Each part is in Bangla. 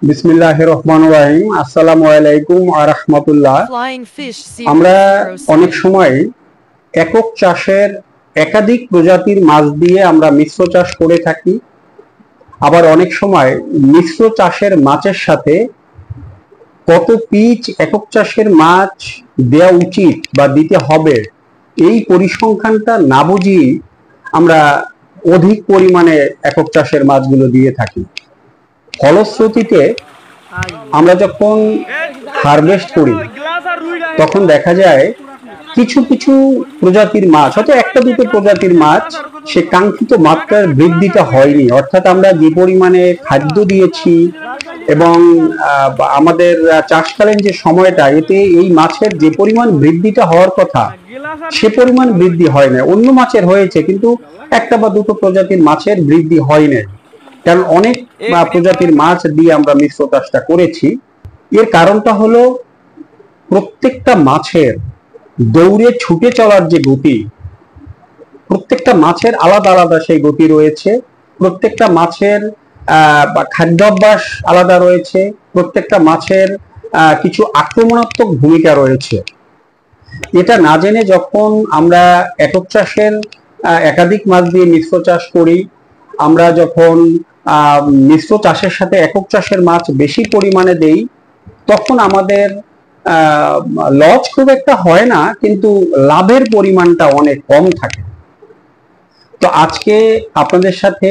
বিসমিল্লাহির রহমানির রহিম। আসসালামু আলাইকুম ওয়া রাহমাতুল্লাহ। আমরা অনেক সময় একক চাষের একাধিক প্রজাতির মাছ দিয়ে আমরা মিশ্র চাষ করে থাকি। আবার অনেক সময় মিশ্র চাষের মাছের সাথে কত পিচ একক চাষের মাছ দেওয়া উচিত বা দিতে হবে এই পরিসংখ্যানটা না বুঝিয়ে আমরা অধিক পরিমাণে একক চাষের মাছগুলো দিয়ে থাকি। ফলশ্রুতিতে আমরা যখন হারভেস্ট করি তখন দেখা যায় কিছু কিছু প্রজাতির মাছ, হয়তো একটা দুটো প্রজাতির মাছ, সে কাঙ্ক্ষিত মাত্রার বৃদ্ধিটা হয়নি। অর্থাৎ আমরা যে পরিমাণে খাদ্য দিয়েছি এবং আমাদের চাষকালীন যে সময়টা, এতে এই মাছের যে পরিমাণ বৃদ্ধিটা হওয়ার কথা সে পরিমাণ বৃদ্ধি হয় না। অন্য মাছের হয়েছে, কিন্তু একটা বা দুটো প্রজাতির মাছের বৃদ্ধি হয় না, কারণ অনেক প্রজাতির মাছ দিয়ে আমরা মিশ্র চাষটা করেছি। এর কারণটা হলো প্রত্যেকটা মাছের দৌড়ে ছুটে চলার যে গতি, প্রত্যেকটা মাছের আলাদা আলাদা সেই গতি রয়েছে। প্রত্যেকটা মাছের খাদ্যাভ্যাস আলাদা রয়েছে। প্রত্যেকটা মাছের কিছু আক্রমণাত্মক ভূমিকা রয়েছে। এটা না জেনে যখন আমরা একক চাষের একাধিক মাছ দিয়ে মিশ্র চাষ করি, আমরা যখন মিশ্র চাষের সাথে একক চাষের মাছ বেশি পরিমাণে দেই, তখন আমাদের লস খুব একটা হয় না, কিন্তু লাভের পরিমাণটা অনেক কম থাকে। তো আজকে আপনাদের সাথে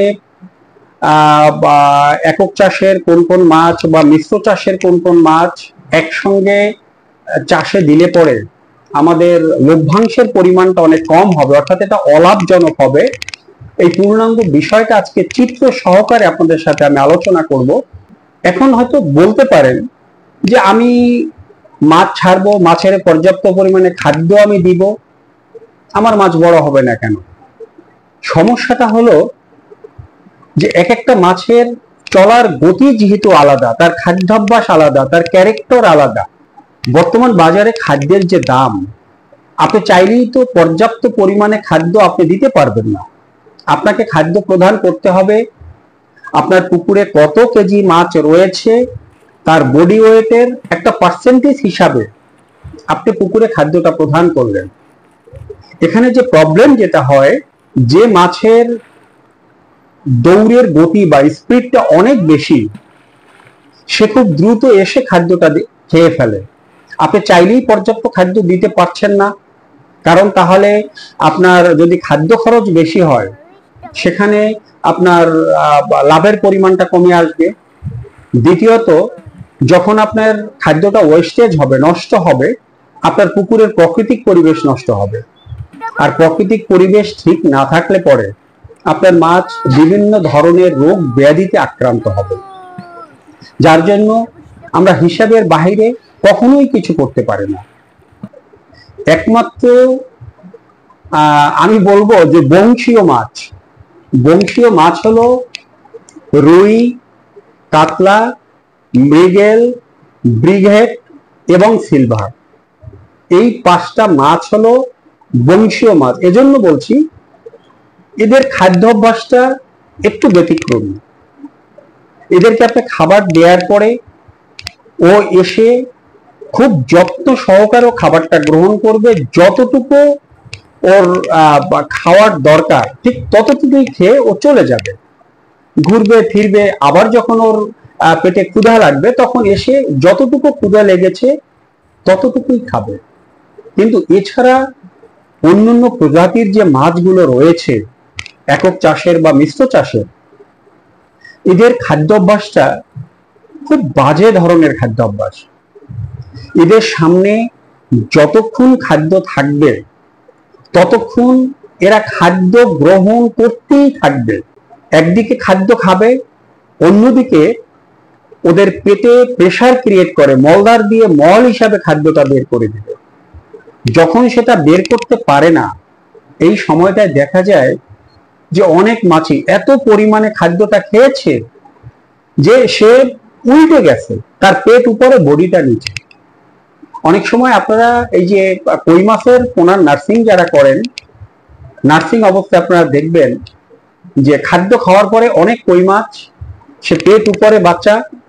একক চাষের কোন কোন মাছ বা মিশ্র চাষের কোন কোন মাছ একসঙ্গে চাষে দিলে পরে আমাদের লভ্যাংশের পরিমাণটা অনেক কম হবে, অর্থাৎ এটা অলাভজনক হবে, এই পূর্ণাঙ্গ বিষয়টা আজকে চিত্র সহকারে আপনাদের সাথে আমি আলোচনা করব। এখন হয়তো বলতে পারেন যে আমি মাছ ছাড়বো, মাছের পর্যাপ্ত পরিমাণে খাদ্য আমি দিব, আমার মাছ বড় হবে না কেন? সমস্যাটা হলো যে এক একটা মাছের চলার গতি যেহেতু আলাদা, তার খাদ্যাভ্যাস আলাদা, তার ক্যারেক্টার আলাদা। বর্তমান বাজারে খাদ্যের যে দাম, আপনি চাইলেই তো পর্যাপ্ত পরিমাণে খাদ্য আপনি দিতে পারবেন না। আপনাকে খাদ্য প্রদান করতে হবে আপনার পুকুরে কত কেজি মাছ রয়েছে তার বডি ওয়েটের একটা পার্সেন্টেজ হিসাবে আপনি পুকুরে খাদ্যটা প্রদান করলেন। এখানে যে প্রবলেম যেটা হয়, যে মাছের দৌড়ের গতি বা স্পিডটা অনেক বেশি, সে খুব দ্রুত এসে খাদ্যটা খেয়ে ফেলে। আপনি চাইলেই পর্যাপ্ত খাদ্য দিতে পারছেন না, কারণ তাহলে আপনার যদি খাদ্য খরচ বেশি হয়, সেখানে আপনার লাভের পরিমাণটা কমে আসবে। দ্বিতীয়ত, যখন আপনার খাদ্যটা ওয়েস্টেজ হবে, নষ্ট হবে, আপনার পুকুরের প্রাকৃতিক পরিবেশ নষ্ট হবে। আর প্রাকৃতিক পরিবেশ ঠিক না থাকলে পরে আপনার মাছ বিভিন্ন ধরনের রোগ ব্যাধিতে আক্রান্ত হবে, যার জন্য আমরা হিসাবের বাইরে কখনোই কিছু করতে পারি না। একমাত্র আমি বলবো যে বংশীয় মাছ হলো রুই, কাতলা, মৃগেল, ব্রিগেড এবং সিলভার। এই পাঁচটা মাছ হলো বংশীয় মাছ। এজন্য বলছি এদের খাদ্যাভ্যাসটা একটু ব্যতিক্রমী। এদেরকে আপনি খাবার দেওয়ার পরে ও এসে খুব যত্ন সহকারে খাবারটা গ্রহণ করবে, যতটুকু ওর খাওয়ার দরকার ঠিক ততটুকুই খেয়ে ও চলে যাবে, ঘুরবে ফিরবে। আবার যখন ওর পেটে ক্ষুধা লাগবে, তখন এসে যতটুকু ক্ষুধা লেগেছে ততটুকুই খাবে। কিন্তু এছাড়া অন্যান্য প্রজাতির যে মাছগুলো রয়েছে একক চাষের বা মিশ্র চাষের, এদের খাদ্যাভ্যাসটা খুব বাজে ধরনের খাদ্যাভ্যাস। এদের সামনে যতক্ষণ খাদ্য থাকবে ততক্ষণ এরা খাদ্য গ্রহণ করতেই থাকবে। একদিকে খাদ্য খাবে, অন্যদিকে ওদের পেটে প্রেসার ক্রিয়েট করে মলদ্বার দিয়ে মল হিসাবে খাদ্যটা বের করে দিবে। যখন সেটা বের করতে পারে না, এই সময়টায় দেখা যায় যে অনেক মাছই এত পরিমাণে খাদ্যটা খেয়েছে যে সে উল্টে গেছে, তার পেট উপরে বডিটা নিচে। অনেক সময় আপনারা এই যে কই মাছের পোনার নার্সিং যারা করেন, নার্সিং অবস্থায় আপনারা দেখবেন যে খাদ্য খাওয়ার পরে অনেক কই মাছ সে পেট উপরে বাচ্চা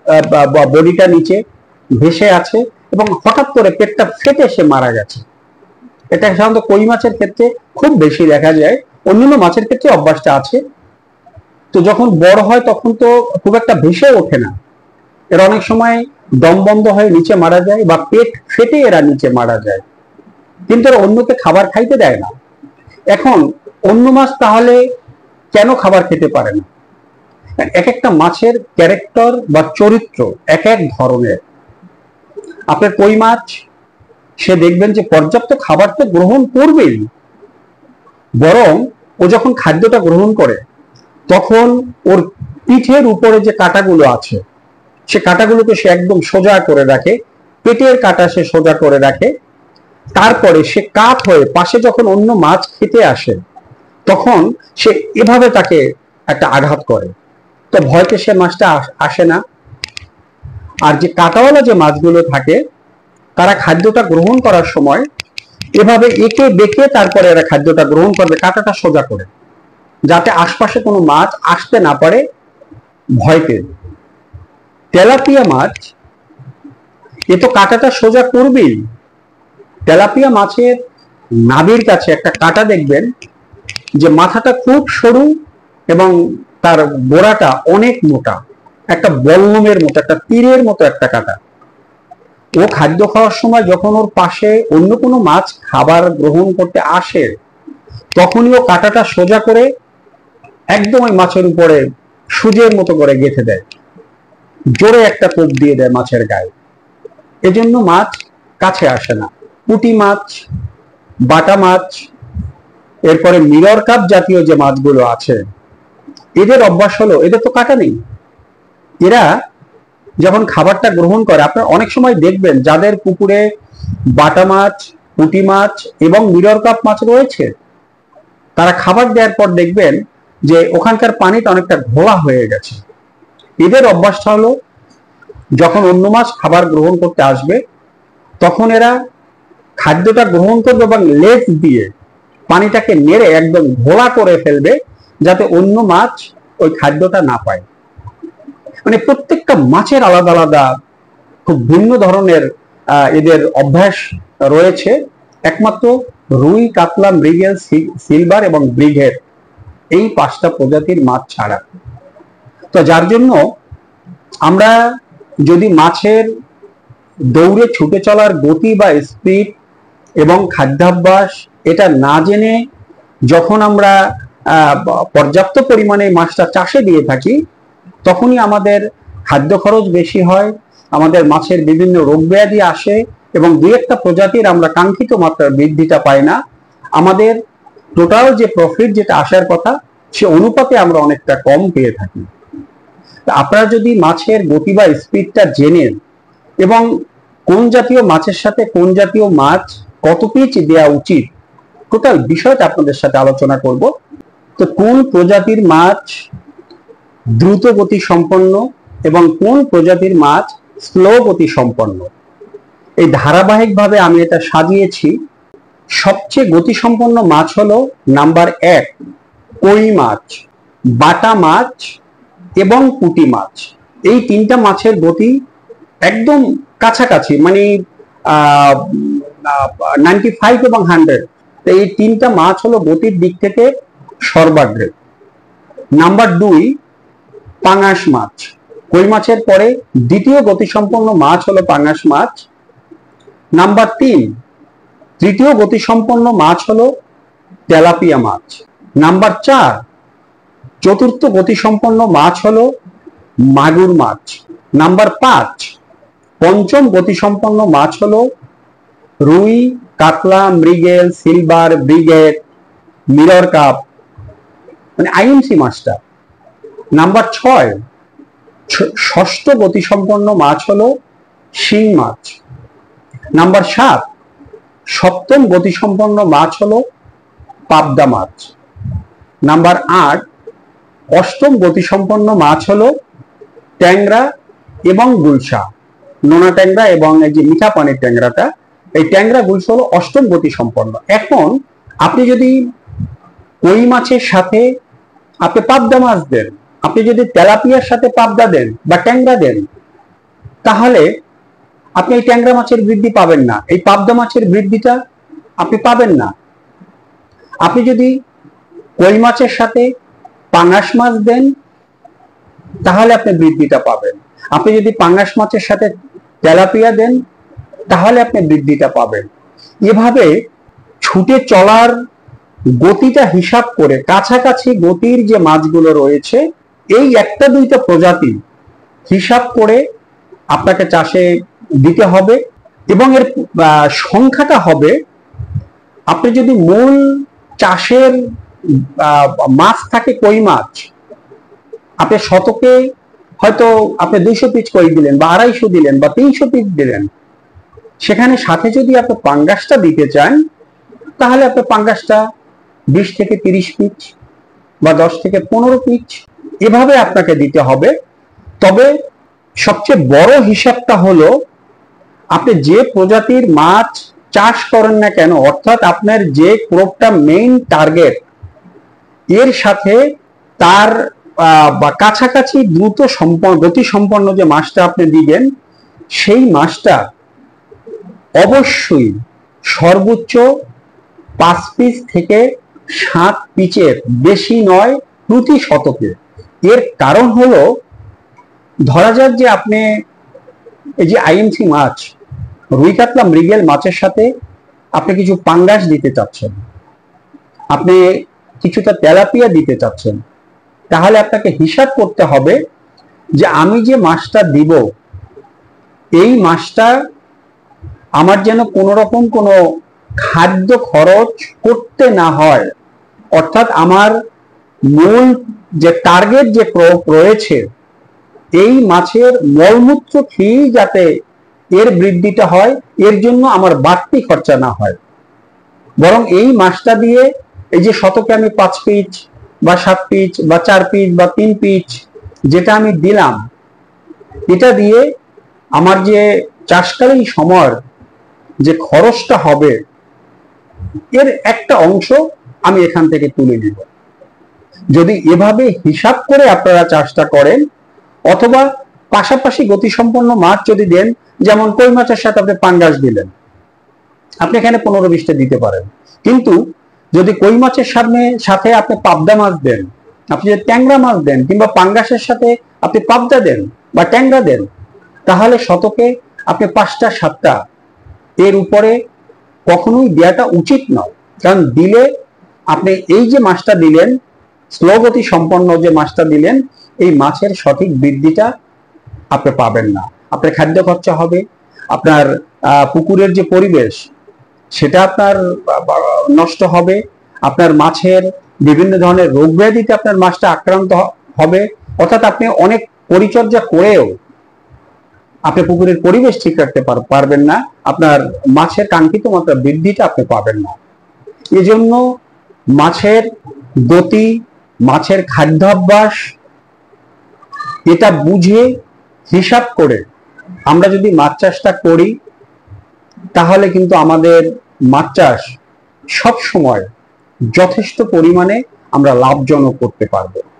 বডিটা নিচে ভেসে আছে এবং হঠাৎ করে পেটটা ফেটে সে মারা গেছে। এটা সাধারণত কই মাছের ক্ষেত্রে খুব বেশি দেখা যায়, অন্যান্য মাছের ক্ষেত্রে অভ্যাসটা আছে। তো যখন বড় হয় তখন তো খুব একটা ভেসে ওঠে না, এরা অনেক সময় দম বন্ধ হয়ে নিচে মারা যায় বা পেট ফেটে এরা নিচে মারা যায়, কিন্তু এরা অন্যকে খাবার খাইতে দেয় না। এখন অন্য মাছ তাহলে কেন খাবার খেতে পারে না? এক একটা মাছের ক্যারেক্টার বা চরিত্র এক এক ধরনের। আপনার কই মাছ, সে দেখবেন যে পর্যাপ্ত খাবার তো গ্রহণ করবেই, বরং ও যখন খাদ্যটা গ্রহণ করে তখন ওর পিঠের উপরে যে কাঁটাগুলো আছে সে কাঁটাগুলোকে সে একদম সোজা করে রাখে, পেটের কাঁটা সে সোজা করে রাখে। তারপরে সে কাত হয়ে পাশে যখন অন্য মাছ খেতে আসে তখন সে এভাবে তাকে একটা আঘাত করে, তো ভয়তে সে মাছটা আসে না। আর যে কাঁটাওয়ালা যে মাছগুলো থাকে তারা খাদ্যটা গ্রহণ করার সময় এভাবে এঁকে বেঁকে তারপরে এরা খাদ্যটা গ্রহণ করবে, কাঁটাটা সোজা করে, যাতে আশপাশে কোনো মাছ আসতে না পারে ভয়তে। তেলাপিয়া মাছ এ তো কাঁটাটা সোজা করবেই। তেলাপিয়া মাছের নাভির কাছে একটা কাঁটা দেখবেন যে মাথাটা খুব সরু এবং তার গোড়াটা অনেক মোটা, একটা বল্লমের মতো, একটা তীরের মতো একটা কাঁটা। ও খাদ্য খাওয়ার সময় যখন ওর পাশে অন্য কোনো মাছ খাবার গ্রহণ করতে আসে তখনই ও কাঁটাটা সোজা করে একদম ওই মাছের উপরে সুজের মতো করে গেঁথে দেয়, জোরে একটা কোপ দিয়ে দেয় মাছের গায়ে, এজন্য মাছ কাছে আসে না। পুঁটি মাছ, বাটা মাছ, এরপরে মিরর কাপ জাতীয় যে মাছগুলো আছে এদের অভ্যাস হলো, এদের তো কাঁটা নেই, এরা যখন খাবারটা গ্রহণ করে, আপনারা অনেক সময় দেখবেন যাদের পুকুরে বাটা মাছ, পুঁটি মাছ এবং মিরর কাপ মাছ রয়েছে, তারা খাবার দেওয়ার পর দেখবেন যে ওখানকার পানিটা অনেকটা ঘোলা হয়ে গেছে। এদের অভ্যাসটা হলো যখন অন্য মাছ খাবার গ্রহণ করতে আসবে তখন এরা খাদ্যটা গ্রহণ করবে এবং লেজ দিয়ে পানিটাকে নেড়ে একদম ঘোলা করে ফেলবে যাতে অন্য মাছ ওই খাদ্যটা না পায়। মানে প্রত্যেকটা মাছের আলাদা আলাদা খুব ভিন্ন ধরনের এদের অভ্যাস রয়েছে, একমাত্র রুই, কাতলা, মৃগেল, সিলভার এবং ব্রিগেড, এই 5টা প্রজাতির মাছ ছাড়া। তো যার জন্য আমরা যদি মাছের দৌড়ে ছুটে চলার গতি বা স্পিড এবং খাদ্যাভ্যাস এটা না জেনে যখন আমরা পর্যাপ্ত পরিমাণে মাছটা চাষে দিয়ে থাকি তখনই আমাদের খাদ্য খরচ বেশি হয়, আমাদের মাছের বিভিন্ন রোগ ব্যাধি আসে এবং দুই একটা প্রজাতির আমরা কাঙ্ক্ষিত মাত্রার বৃদ্ধিটা পাই না। আমাদের টোটাল যে প্রফিট যেটা আসার কথা সে অনুপাতে আমরা অনেকটা কম পেয়ে থাকি। আপনারা যদি মাছের গতি বা স্পিডটা জেনেন এবং কোন জাতীয় মাছের সাথে কোন জাতীয় মাছ কত পিচ দেওয়া উচিত, টোটাল বিষয়টা আপনাদের সাথে আলোচনা করব। তো কোন প্রজাতির মাছ দ্রুত গতি সম্পন্ন এবং কোন প্রজাতির মাছ স্লো গতি সম্পন্ন, এই ধারাবাহিকভাবে আমি এটা সাজিয়েছি। সবচেয়ে গতিসম্পন্ন মাছ হলো নাম্বার 1 কই মাছ, বাটা মাছ এবং পুঁটি মাছ। এই 3টা মাছের গতি একদম কাছাকাছি, মানে 95 এবং 100। এই 3টা মাছ হলো গতির দিক থেকে সর্বাগ্রে। নাম্বার 2 পাঙাশ মাছ, কই মাছের পরে দ্বিতীয় গতিসম্পন্ন মাছ হলো পাঙাশ মাছ। নাম্বার 3 তৃতীয় গতিসম্পন্ন মাছ হলো তেলাপিয়া মাছ। নাম্বার 4 চতুর্থ গতিসম্পন্ন মাছ হলো মাগুর মাছ। নাম্বার 5 পঞ্চম গতিসম্পন্ন মাছ হলো রুই, কাতলা, মৃগেল, সিলভার, ব্রিগেড, মিরর কাপ, মানে আইএমসি মাছটা। নাম্বার 6 ষষ্ঠ গতিসম্পন্ন মাছ হলো শিং মাছ। নাম্বার 7 সপ্তম গতিসম্পন্ন মাছ হলো পাবদা মাছ। নাম্বার 8 অষ্টম গতিসম্পন্ন মাছ হলো ট্যাংরা এবং গুলশা, নোনা ট্যাংরা এবং এই যে মিঠা পানির ট্যাংরাটা, এই ট্যাংরা গুলশা হলো অষ্টম গতিসম্পন্ন। এখন আপনি যদি কই মাছের সাথে আপনি পাবদা মাছ দেন, আপনি যদি তেলাপিয়ার সাথে পাবদা দেন বা ট্যাংরা দেন, তাহলে আপনি এই ট্যাংরা মাছের বৃদ্ধি পাবেন না, এই পাবদা মাছের বৃদ্ধিটা আপনি পাবেন না। আপনি যদি কই মাছের সাথে পাঙ্গাস মাছ দেন তাহলে আপনি বৃদ্ধিটা পাবেন। আপনি যদি পাঙ্গাস মাছের সাথে তেলাপিয়া দেন তাহলে আপনি বৃদ্ধিটা পাবেন। এভাবে ছুটে চলার গতিটা হিসাব করে কাছাকাছি গতির যে মাছগুলো রয়েছে এই একটা দুইটা প্রজাতি হিসাব করে আপনাকে চাষে দিতে হবে, এবং এর সংখ্যাটা হবে, আপনি যদি মূল চাষের মাছ থাকে কই মাছ, আপনি শতকে হয়তো আপনি 200 পিস কই দিলেন বা 250 দিলেন বা 300 পিস দিলেন, সেখানে সাথে যদি আপনি পাঙ্গাসটা দিতে চান তাহলে আপনি পাঙ্গাসটা 20 থেকে 30 পিস বা 10 থেকে 15 পিস এভাবে আপনাকে দিতে হবে। তবে সবচেয়ে বড় হিসাবটা হলো আপনি যে প্রজাতির মাছ চাষ করেন না কেন, অর্থাৎ আপনার যে ক্রপটা মেইন টার্গেট এর সাথে তার বা কাছাকাছি দ্রুত গতি সম্পন্ন যে মাছটা আপনি দিবেন সেই মাছটা অবশ্যই সর্বোচ্চ 5 পিস থেকে 7 পিচের বেশি নয় প্রতি শতকে। এর কারণ হলো, ধরা যাক যে আপনি এই যে আইএমসি মাছ, রুই কাতলা মৃগেল মাছের সাথে আপনি কিছু পাঙ্গাস দিতে চাচ্ছেন, আপনি কিছুটা তেলাপিয়া দিতে চাচ্ছেন, তাহলে আপনাকে হিসাব করতে হবে যে আমি যে মাছটা দিব এই মাছটা আমার যেন কোনো রকম কোনো খাদ্য খরচ করতে না হয়, অর্থাৎ আমার মূল যে টার্গেট যে ক্রপ রয়েছে এই মাছের মলমূত্র খেয়েই যাতে এর বৃদ্ধিটা হয়, এর জন্য আমার বাড়তি খরচা না হয়। বরং এই মাছটা দিয়ে এই যে শতকে আমি 5 পিচ বা 7 পিচ বা 4 পিচ বা 3 পিচ যেটা আমি দিলাম, এটা দিয়ে আমার যে চাষকালীন সময় যে খরচটা হবে এর একটা অংশ আমি এখান থেকে তুলে নিব। যদি এভাবে হিসাব করে আপনারা চাষটা করেন, অথবা পাশাপাশি গতিসম্পন্ন মাছ যদি দেন, যেমন কই মাছের সাথে আপনি পাঙ্গাস দিলেন, আপনি এখানে 15-20টা দিতে পারেন। কিন্তু যদি কই মাছের সাথে আপনি পাবদা মাছ দেন, আপনি যদি ট্যাংরা মাছ দেন, কিংবা পাঙ্গাসের সাথে আপনি পাবদা দেন বা ট্যাংরা দেন, তাহলে শতকে আপনি 5টা 7টা এর উপরে কখনোই দেওয়াটা উচিত নয়। কারণ দিলে আপনি এই যে মাছটা দিলেন, স্লো গতি সম্পন্ন যে মাছটা দিলেন, এই মাছের সঠিক বৃদ্ধিটা আপনি পাবেন না। আপনার খাদ্য খরচা হবে, আপনার পুকুরের যে পরিবেশ সেটা আপনার নষ্ট হবে, আপনার মাছের বিভিন্ন ধরনের রোগ ব্যাধিতে আপনার মাছটা আক্রান্ত হবে, অর্থাৎ আপনি অনেক পরিচর্যা করেও আপনি পুকুরের পরিবেশ ঠিক রাখতে পারবেন না, আপনার মাছের কাঙ্ক্ষিত মাত্রা বৃদ্ধিটা আপনি পাবেন না। এজন্য মাছের গতি, মাছের খাদ্যাভ্যাস এটা বুঝে হিসাব করে আমরা যদি মাছ চাষটা করি তাহলে কিন্তু আমাদের মাছ চাষ সব সময় যথেষ্ট পরিমাণে আমরা লাভজনক করতে পারবো।